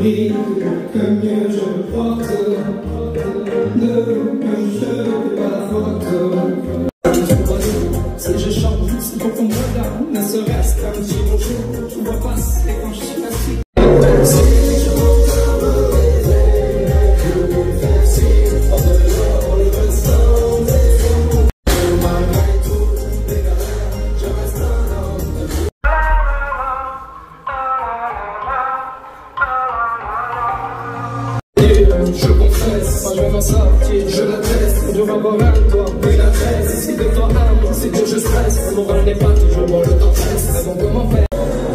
prie que mieux je me porte. Ne me jette pas la faute. Si je chante, c'est pour qu'on me regarde, ne serait-ce qu'un petit bonjour. Je vois passer quand je suis assis. Je confesse, moi je vais m'en sortir, je l'atteste. Je vais avoir un toit, une adresse. Si de toi un, c'est que je stresse. Mon rôle n'est pas toujours bon, le temps presse. Mais bon, comment faire?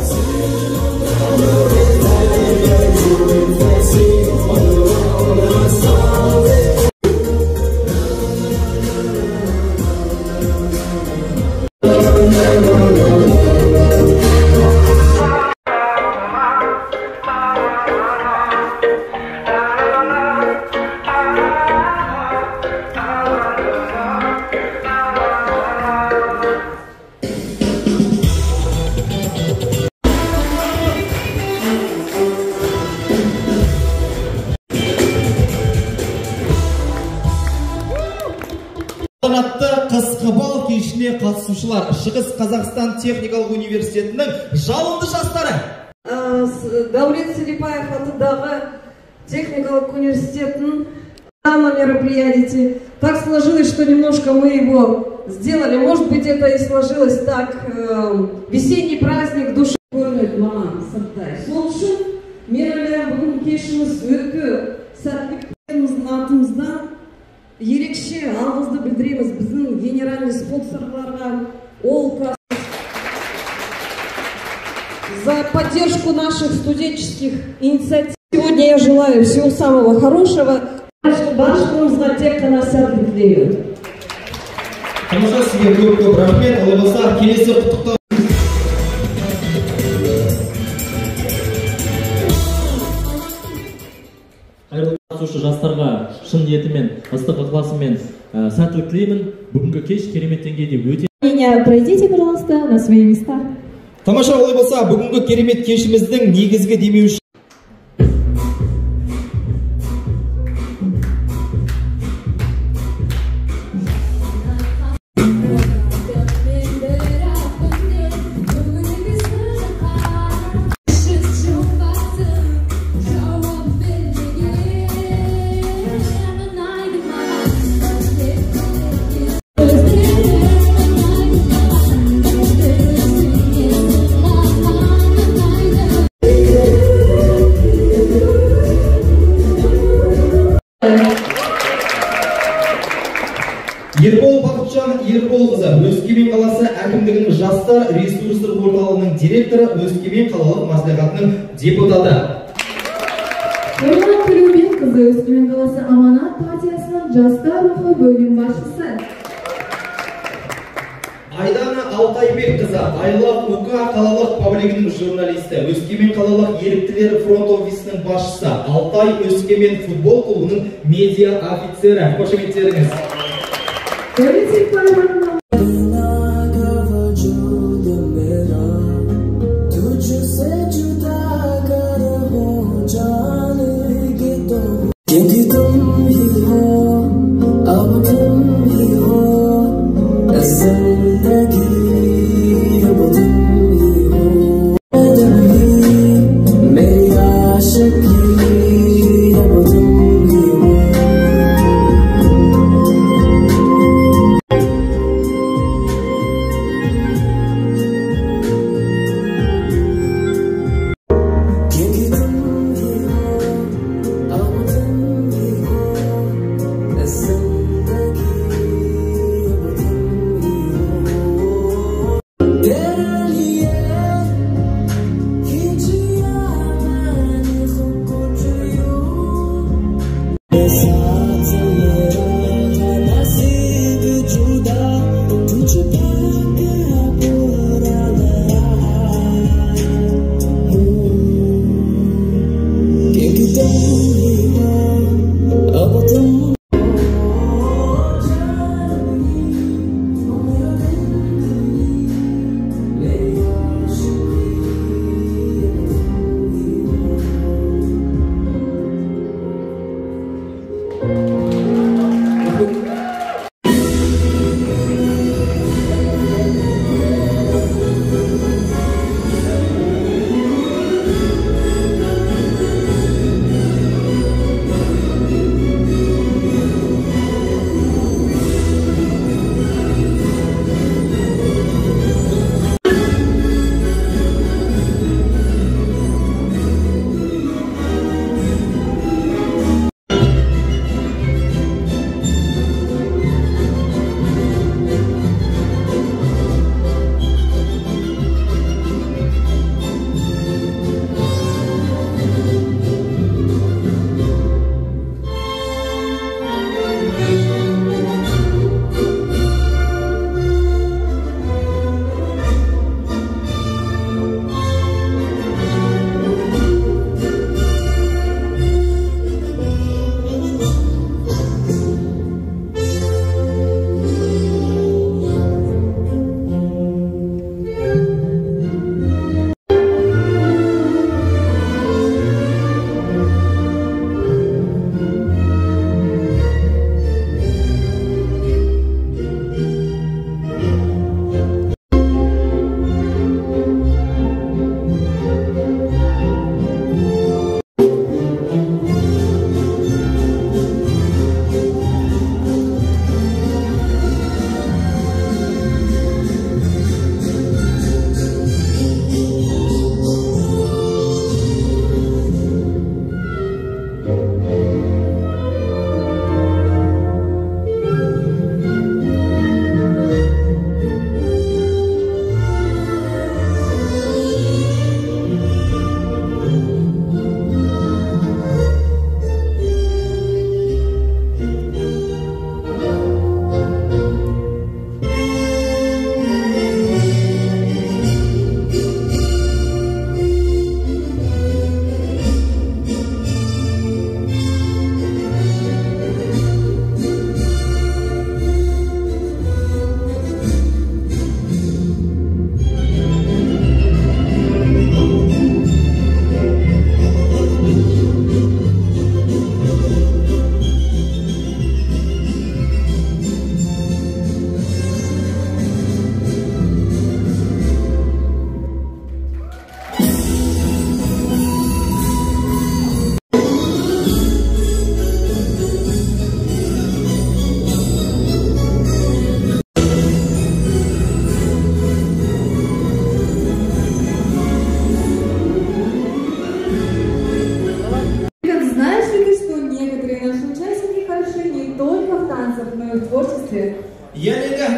Қысқы бал кешіне қатысушылар Шығыс Қазақстан техникалық университетінің жалынды жастары. Даулет Селипаев атындағы техникалық университетінің мероприятие. Так сложилось, что немножко мы его сделали. Может быть, это и сложилось так. Весенний праздник души. Солшын, менің бүгін кешіміз өткі сәттіліктеріміздің атымыздан ерекше алғысты білдіреміз біздің генеральный спонсорларға ОЛКА за поддержку наших студенческих инициатив. Сегодня я желаю всего самого хорошего. Баршамызға тек қана сәттілік тілеймін. Тамаша, сізге көп рахмет. Олай болса, келесі құттықтау. Қатысушы жастарға шын ниетімен, ыстық ықыласымен сәттілік тілеймін. Бүгінгі кеш керемет деңгейде өте. Пройдите, пожалуйста, на свои места. Тамаша, олай болса, бүгінгі керемет кешіміздің негізгі демеуші. Ербол Бақытжан Ерболқызы, Өскемен қаласы әкімдігінің жастар ресурстар орталығының директоры, Өскемен қалалық мәслихатының депутаты. Нұрлан Төлеубекқызы, Өскемен қаласы Аманат партиясының жастар рухы бөлім басшысы. Айдана Алтайбекқызы, Айлақ УК қалалық паблигінің журналисті, Өскемен қалалық еріктілер фронт офисінің басшысы, Алтай Өскемен футбол клубының медиа офицері. Қошеметтеріңіз.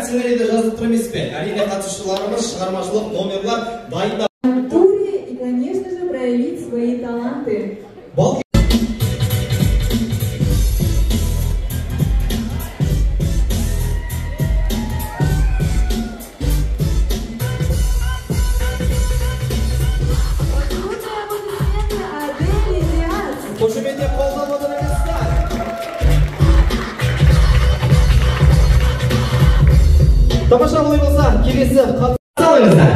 сценарийде жазылып тұр емес пе? Әрине қатысушыларымыз шығармашылық номерлар дайындап. И, конечно же, проявить свои таланты. Қошеметте қолдап отырыңыздар. Тамаша болай болса, келесі қатыса алыңыздар.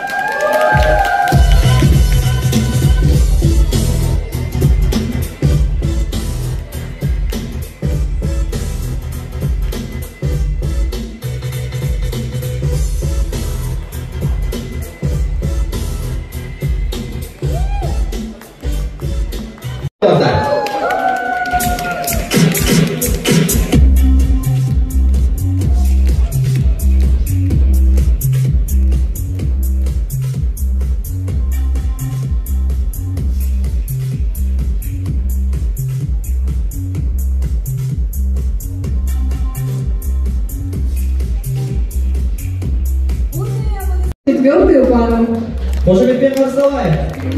Четвертую пару. Қошеметпен қарсы алайық.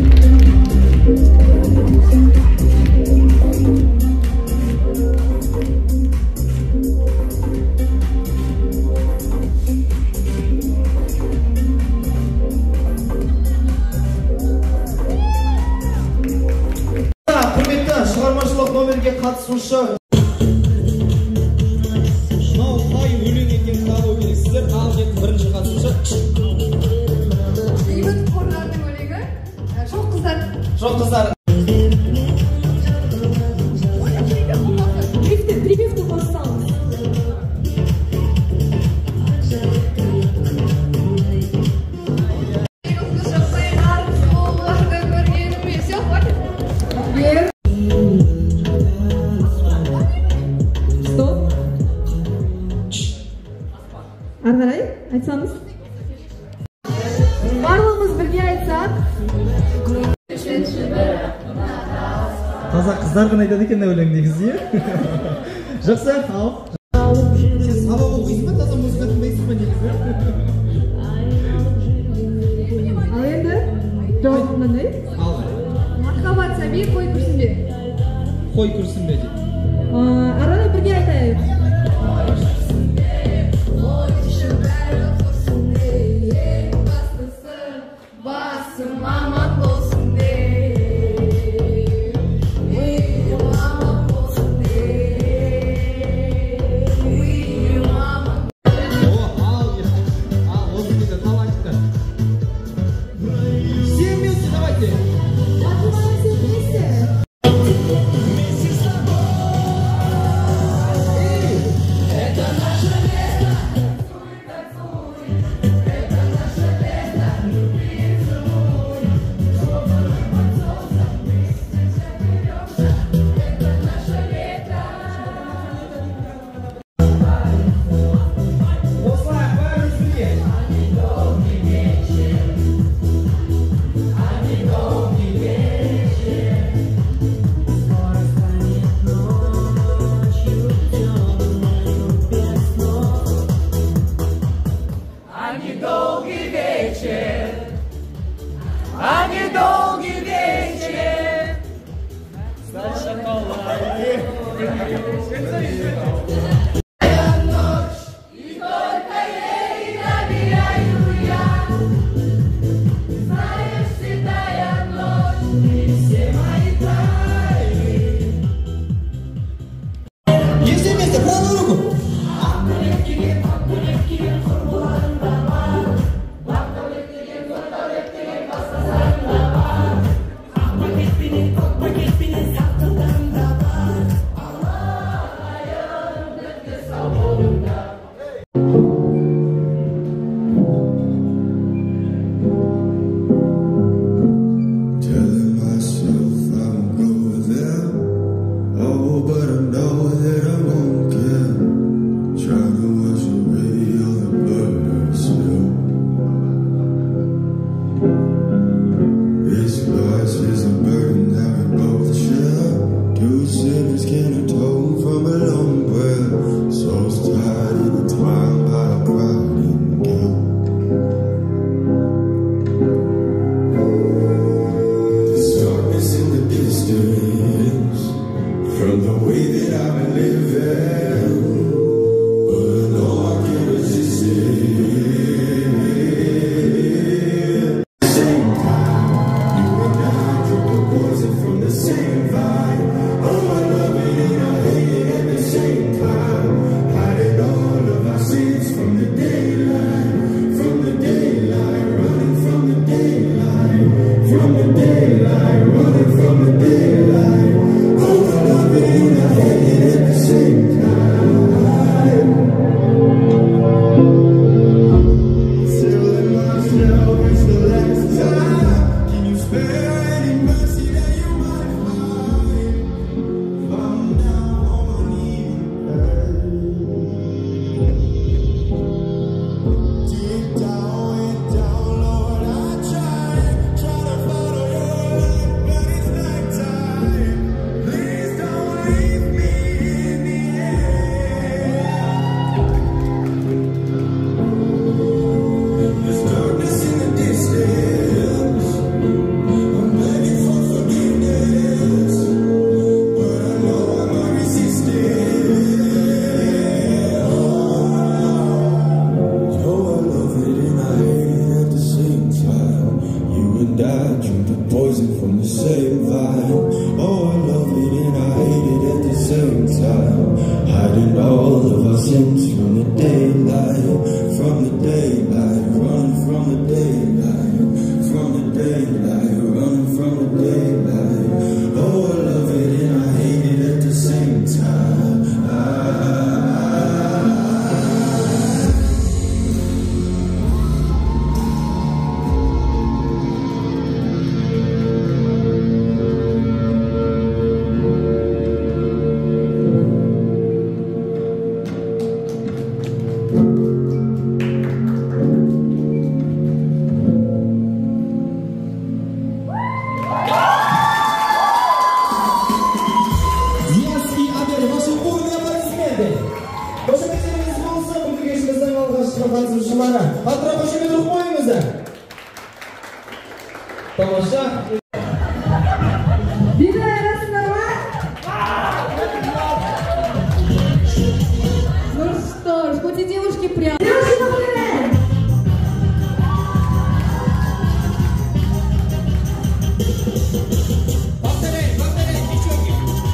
Құрметті шығармашылық номерге қатысушы. Мынау қай өлең екен табу керексіздер. Ал енді бірінші қатысушы. Бейбіт Қорлардың өлеңі Жоқ қыздар. Жоқ қыздар. Припевку поставлю. Все, хватит? Стоп. Ары қарай айтсаңыз. Барлығымыз бірге айтсақ. Таза қыздар ғана айтады екен өлең негізі. Жақсы, ал. Сен сабақ оқисың ба, таза музыка тыңдайсың ба негізі? Ал енді жауап қандай? Ал. Мархабат сәби қой күрсінбе. Қой күрсінбе дейді. Ары қарай бірге айтайық. Басым аман болсын де. the daylight, running from the daylight. Oh, I love it and I hate it at the same time. Telling myself it's the last time. Can you spare any mercy that you might find? I'm down on my knees. Deep down, Lord, I try to follow your light, but it's nighttime. Please don't leave me in the air. There's darkness in the distance. I'm begging for forgiveness, but I know I'm not resisting. Oh, I love it and I hate it at the same time. You and I drink the poison from the same vine. Oh, I love it and I hate it at the same time. Hiding all of our sins from the daylight, running from the daylight, running from the daylight. Oh, I love it and I hate it at the same time. Яски Абер, ваши бурные аплодисменты. Қошеметтеріңіз болсын бүгінгі кешіміздің алғашқы қатысушылары. Атырау қошемет рух қойыңыздар. Тамаша. Бидай арасында ма? Ну что ж, хоть и девушки прям. Девушки, например! Повторяй, девчонки.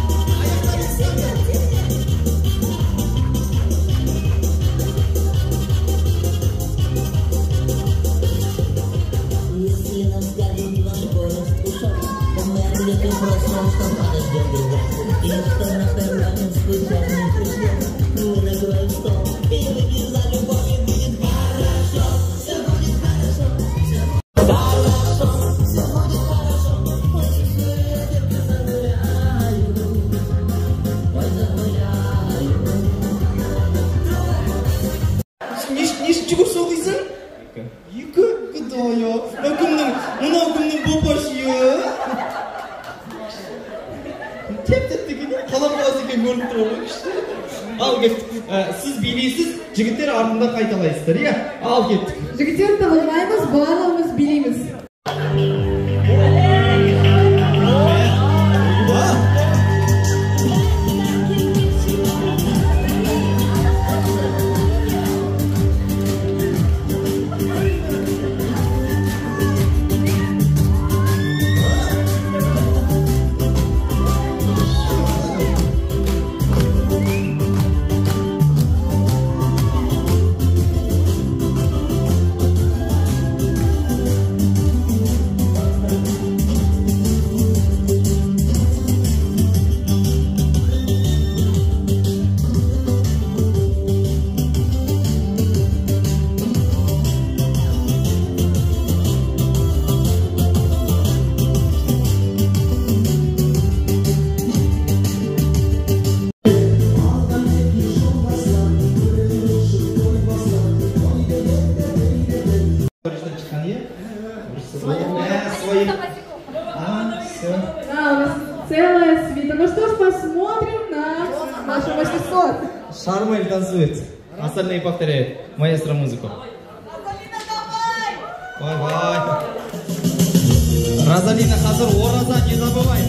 Если нам скажут ваш голос ушел, умерли ты просто, что падаешь друг друга. И что на парламентскую часть не пришло, мы накроем стол, и выпьем за любовь, и будет хорошо. Все будет хорошо, все будет хорошо, все будет хорошо. Очень скоро я тебя загуляю, ой, загуляю. Не жүгірсе оқисың? Екі? Құдайы. Мынау кімнің бопашыйы? Теп-тепті екен, қалап қаласы екен көрініп тұр ғой күшті. Ал кеттік. Сіз билейсіз, жігіттер артында қайталайсыздар, иә? Ал кеттік. Жігіттерді тағылмаймыз, барлығымыз билейміз. Целая свита. Ну что ж, посмотрим на нашу 800. Шармель танцует. Остальные повторяют. Маэстро музыку. Давай. Розалина, hazır ораза, не забывай.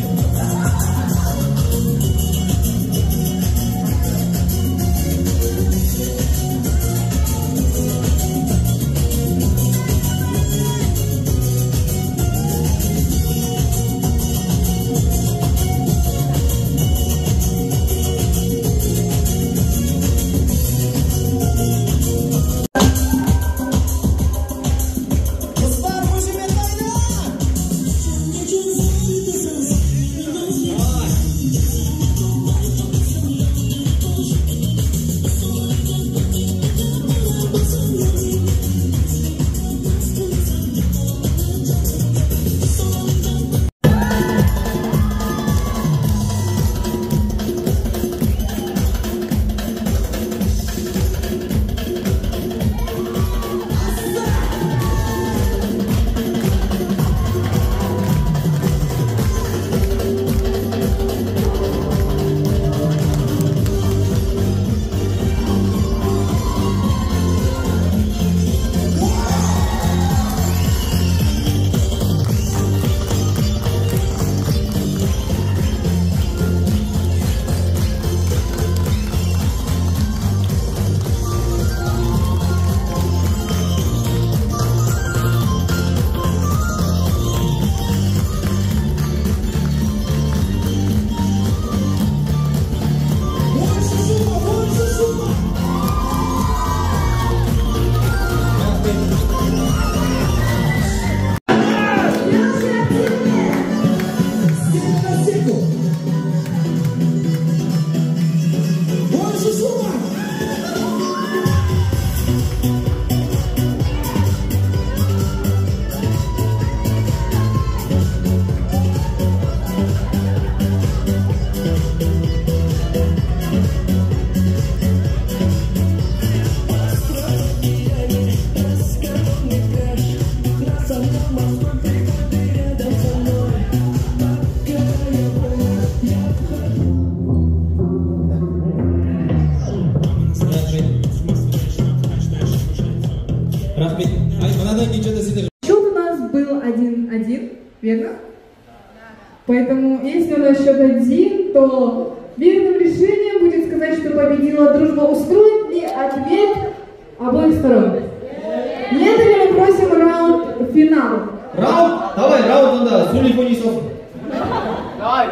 Поэтому, если у нас счет 1, то верным решением будет сказать, что победила дружба. Устроит ли ответ обоих сторон? Нет, или мы просим раунд финал? Раунд? Давай, раунд onda. Сулей фонисов. Давай.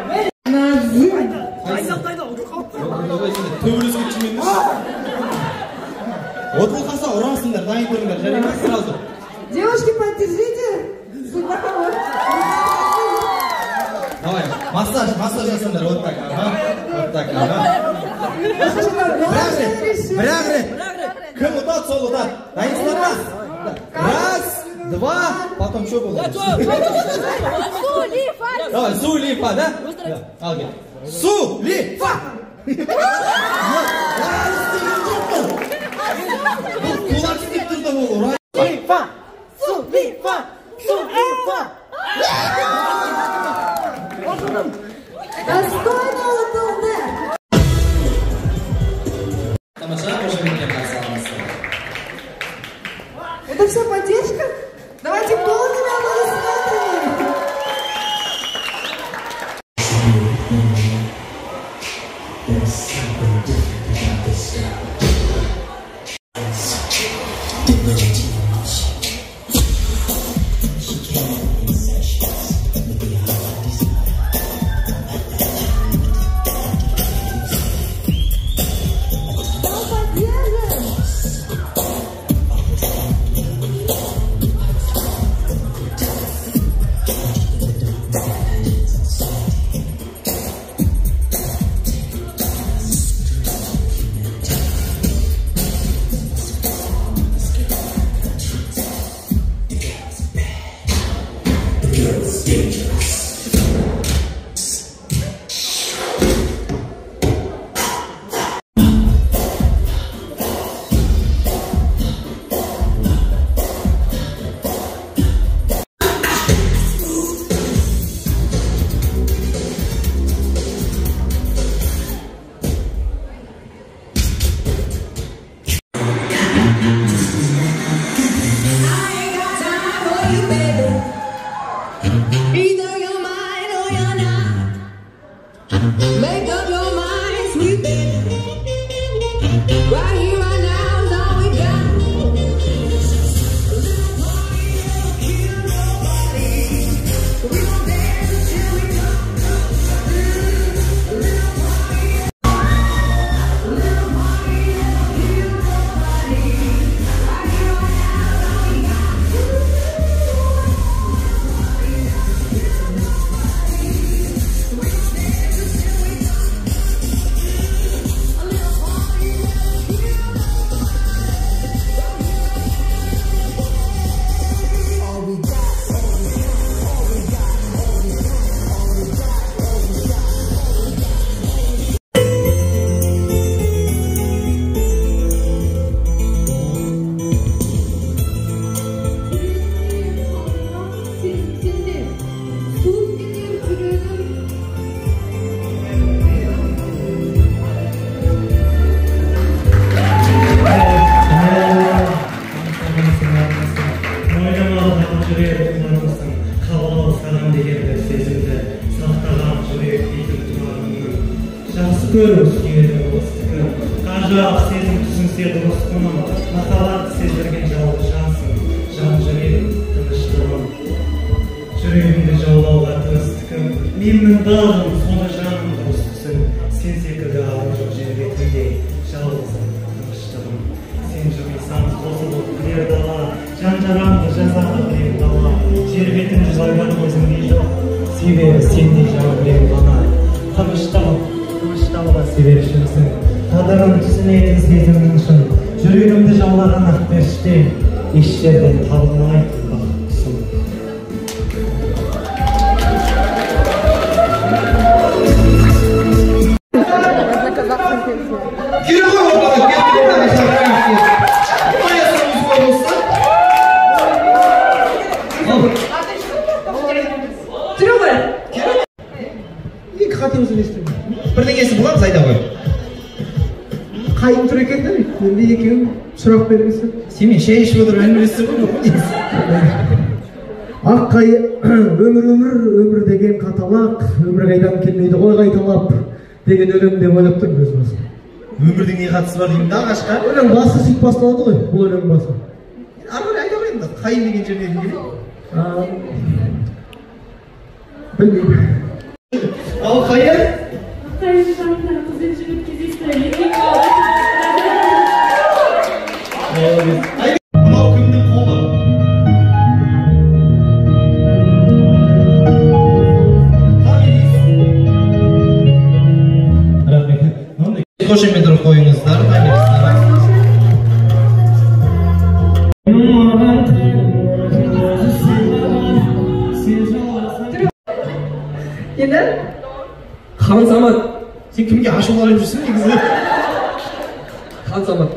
Төбелеске чименді. Отыл қалса ұрасыңдар, дайын тұрыңдар, және ме сразу. Девушки, поддержите. Судьба кого? Давай, массаж жасаңдар, вот так, ага. Вот так, ага. Бірақ рет. Кім ұтады, сол ұтады. Дайынсыңдар ма? Раз, два, потом что было? Давай, Сулифа, да? Ал кел. Сулифа! Кулак істеп тұрды бұл, ұрай. Сулифа! Достойно ұтылды. Тамаша, қошеметпен қарсы алыңыздар. Это все поддержка? Давайте полными аплодисментами. көру сүйеді достықы ғажап сезім түсінсе дұрыс құнын махаббат сездірген жалғыз жансың жан жүрегім тыныштығым жүрегімді жаулауға тырыстықым менің бағым соны жаным дұрыс түсін сен секілді ару жоқ жер бетінде жалғызым тыныштығым сен жымисаң қосылып күлер дала жан жарамды жазады біреу дала жер бетінде жалған өзіңдей жоқ себебі сендей жан біреу ғана тыныштығым себер шынсың қадірін түсінетін сезімнің шын жүрегімді жаулаған ақ періште еш жерден табылмайтын бақыттысың екі қате өзілестім бірдеңесі боламыз айда ғой қайын тұр екен де енді екеуің сұрақ бермесін сен мен шай ішіп отырып әңгімелесіп ғой ақ қайың өмір деген қаталақ, өмір қайдан келмейді ғой қайталап деген өлең деп ойлап тұрмын өз басым. Өмірдің не қатысы бар деймін да Ағашқа? Өлең басы сөйтіп басталады ғой, бұл өлең басы. Ары қарай айта қойыңыз, қайын деген жерден келеді. Білмеймін. Ал қайын? Қайын жанында қызбен жігіт кездесті. Мынау кімнің қолы? Қошеметтер қойыңыздар. Енді? Хан Самат. Сен кімге ашуланып жүрсің негізі? Хан Самат.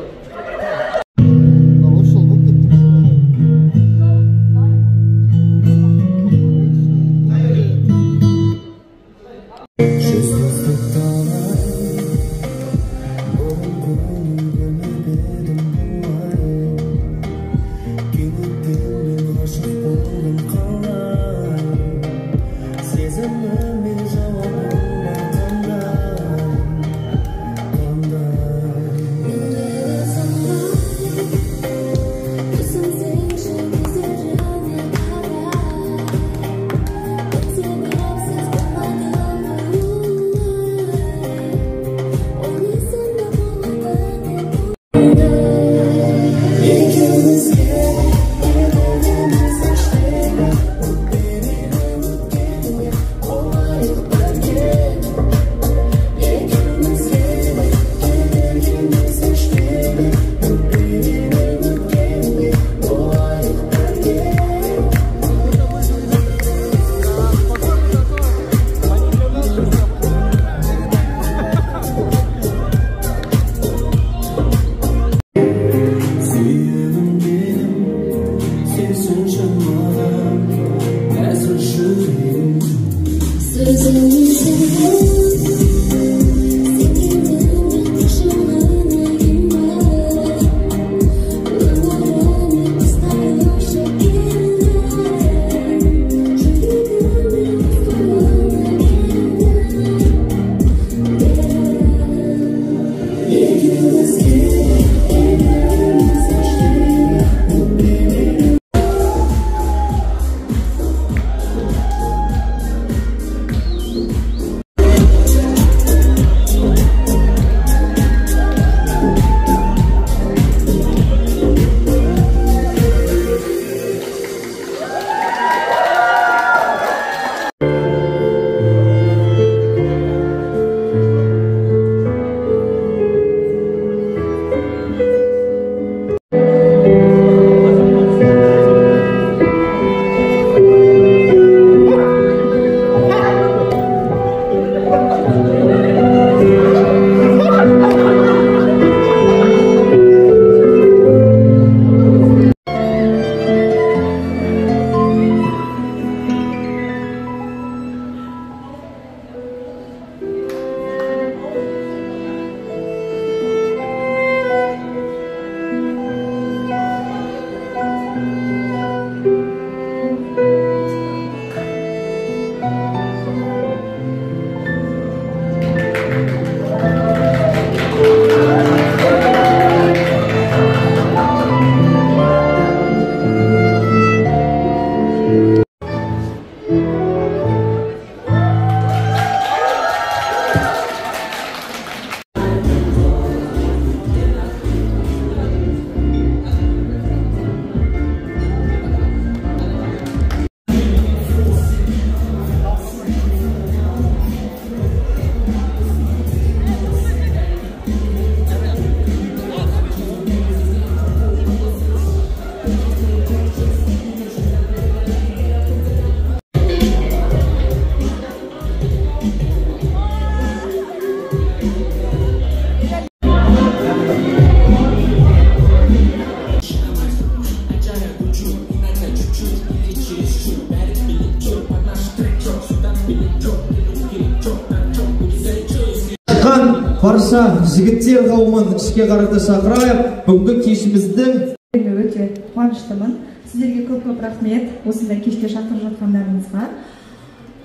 барша жігіттер қауымын ішке қарата шақырайық. Бүгінгі кешіміздің өте қуаныштымын. Сіздерге көп рахмет осындай кешке шақырып жатқандарыңызға.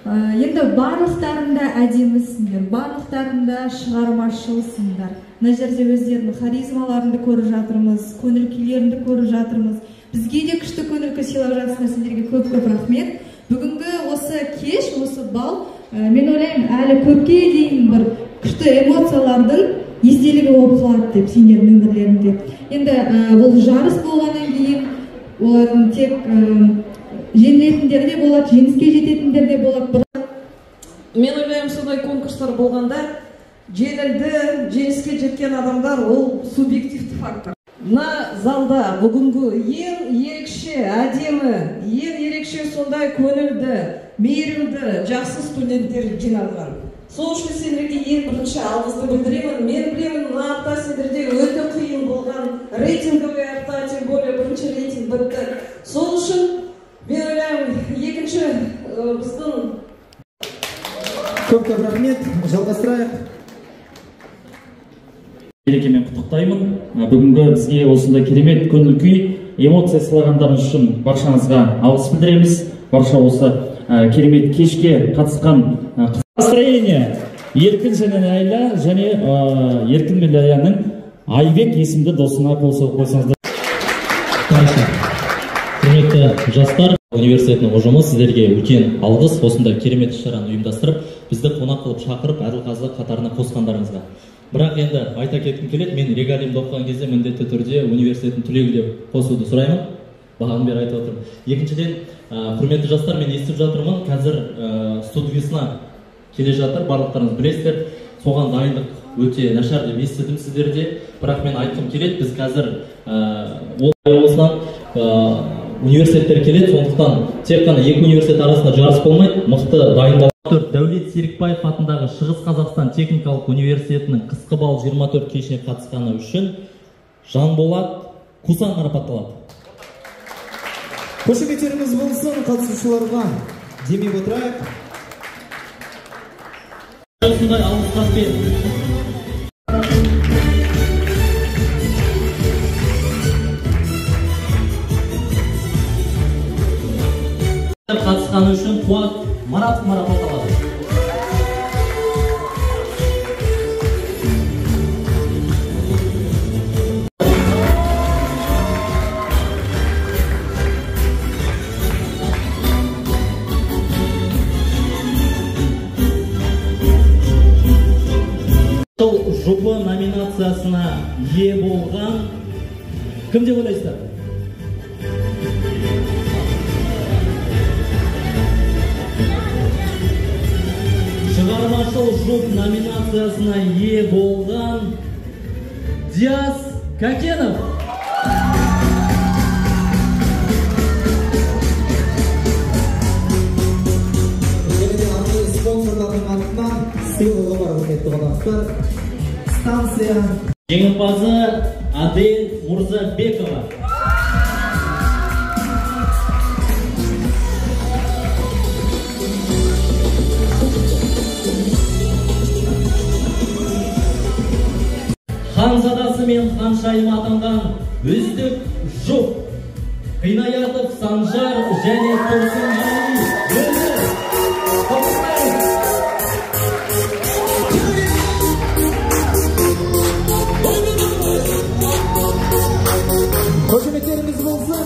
Енді барлықтарында әдемісіңдер, барлықтарында шығармашылсыңдар. Мына жерде өздерінің харизмаларыңды көріп жатырмыз, көңіл күйлеріңді көріп жатырмыз. Бізге де күшті көңіл күй сыйлап жатсыңдар, сендерге көп-көп рахмет. Бүгінгі осы кеш, осы бал, мен ойлаймын, әлі көпке дейін бір күшті эмоциялардың естелігі болып қалады деп, сендердің өмірлерінде. Енді бұл жарыс болғаннан кейін олардың тек жеңілетіндер де болады, жеңіске жететіндер де болады. Мен ойлаймын, сондай конкурстар болғанда жеңілді, жеңіске жеткен адамдар ол субъективті фактор. Мына залда бүгінгі ең ерекше, әдемі, ең ерекше сондай көңілді, мейірімді, жақсы студенттер жиналған. Сол үшін сендерге ең бірінші алғысты білдіремін. Мен білемін, мына апта сендерде өте қиын болған, рейтинговый апта, тем более бірінші рейтинг бітті. Сол үшін мен ойлаймын, екінші біздің көп рахмет, жалғастырайық. Мерекемен құттықтаймын. Бүгінгі бізге осындай керемет көңіл күй, эмоция сыйлағандарыңыз үшін баршаңызға алғыс білдіреміз. Барша осы керемет кешке қатысқан настроение Еркін және Ләйла және Еркін мен Ләйляның Айбек есімді досына қол соғып қойсаңыздар. Құрметті жастар, университетінің ұжымы сіздерге үлкен алғыс, осындай керемет іс-шараны ұйымдастырып, бізді қонақ қылып шақырып, әділқазылық қатарына қосқандарыңызға. Бірақ енді айта кеткім келеді, мен регалиямды оқыған кезде міндетті түрде университеттің түлегі деп қосуды сұраймын. Бағанадан бері айтып отырмын. Екіншіден, құрметті жастар, мен естіп жатырмын, қазір студвесна келе жатыр, барлықтарыңыз білесіздер. Соған дайындық өте нашар деп естідім сіздерде. Бірақ мен айтқым келеді, біз қазір осынан университеттер келеді, сондықтан тек қана екі университет арасында жарыс болмайды, мықты дайындалып. Дәулет Серікбаев атындағы Шығыс Қазақстан техникалық университетінің қысқы бал 24 кешіне қатысқаны үшін Жанболат Кусан марапатталады. Қошеметтеріңіз болсын, қатысушыларға демеп отырайық. Осындай алғыс хатпен қатысқаны үшін Қуат Марат марапатталады. Жыл жұбы номинациясына ие болған кім деп ойлайсыздар? Шығармашыл жұп номинациясына ие болған Диас Какенов. Спонсорлардың атынан сыйлығы бар, құрметті қонақтар. Станция Жеңімпазы Адель Мурзабекова. Ханзадасы мен ханшайымы атанған үздік жұп Қинаятов Санжар және Тұрсынғали өзі. Қошеметтеріңіз болсын.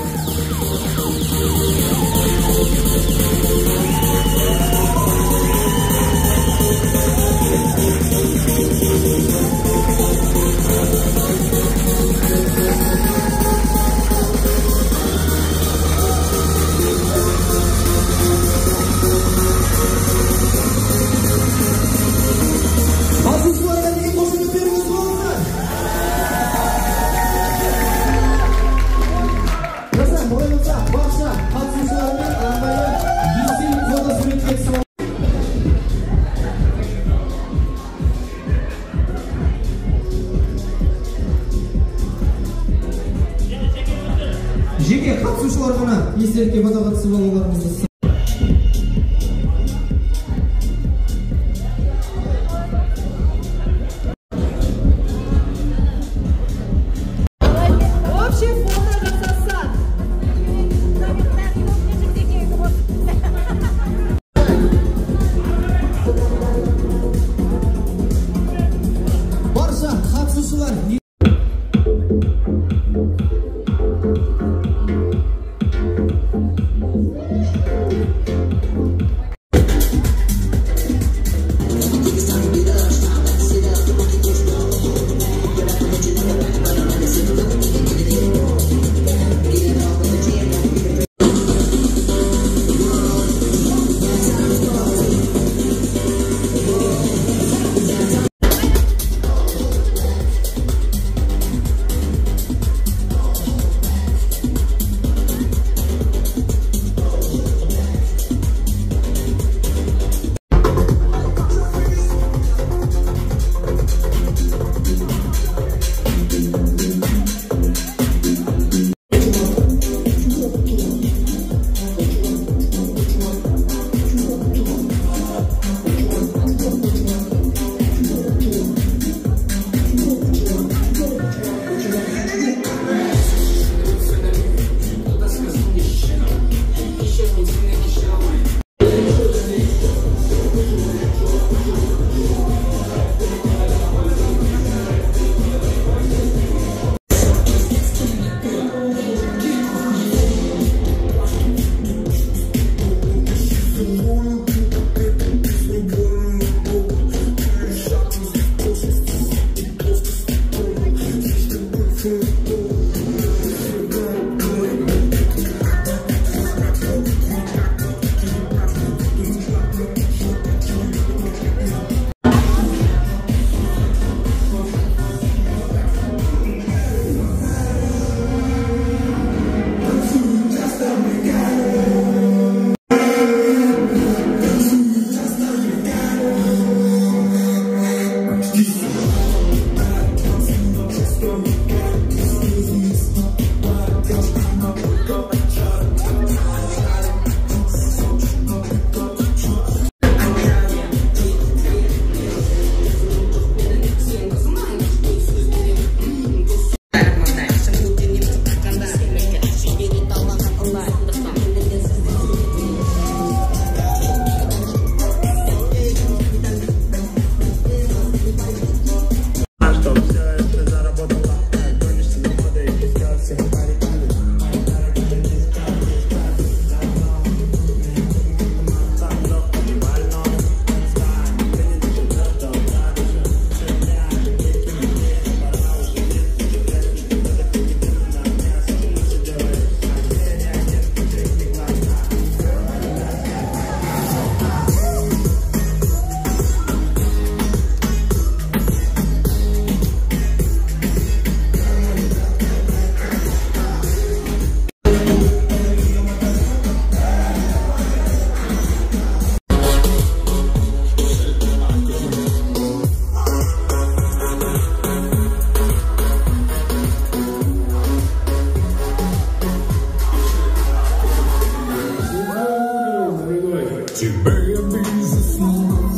Жеке қатысушылар ғана естелікке фотоқатысып алуларыңызды. Тебе я більше сну.